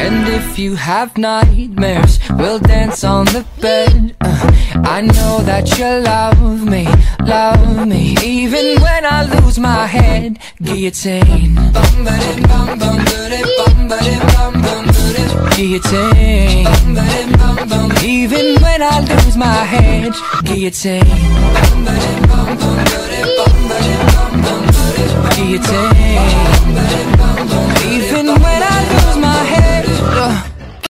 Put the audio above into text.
And if you have nightmares, we'll dance on the bed. I know that you love me, even when I lose my head. Guillotine, guillotine, even when I lose my head. Guillotine.